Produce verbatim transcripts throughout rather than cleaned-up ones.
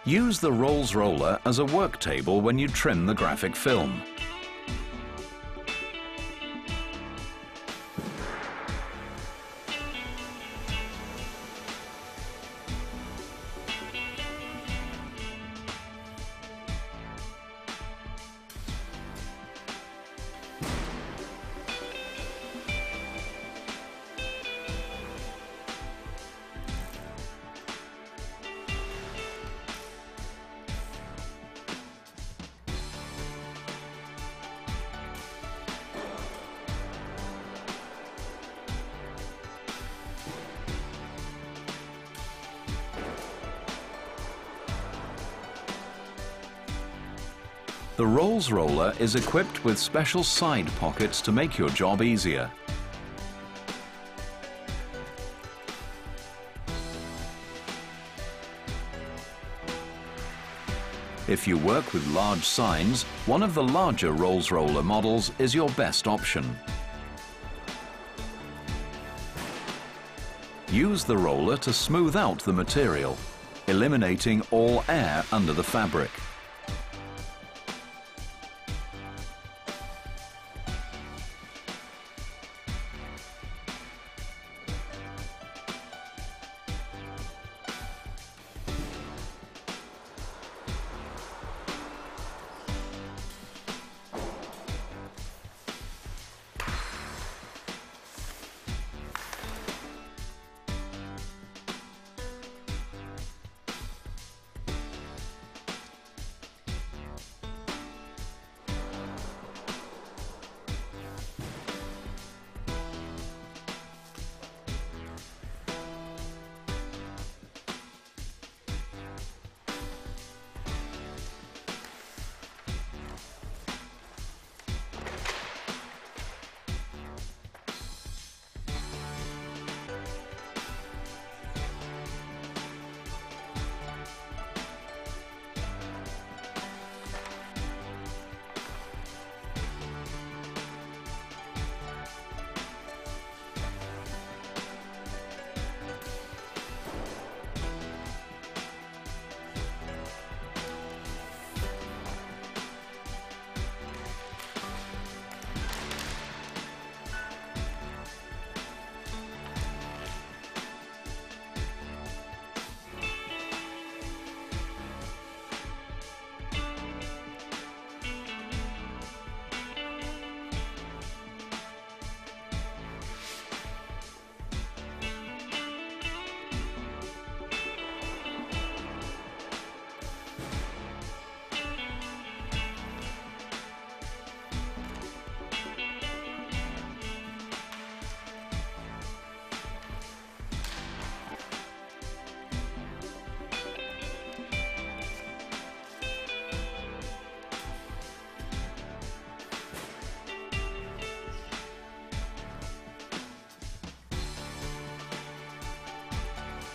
Use the Rolls roller as a work table when you trim the graphic film. The Rolls roller is equipped with special side pockets to make your job easier. If you work with large signs, one of the larger Rolls roller models is your best option. Use the roller to smooth out the material, eliminating all air under the fabric.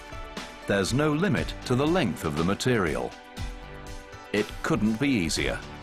There's no limit to the length of the material. It couldn't be easier.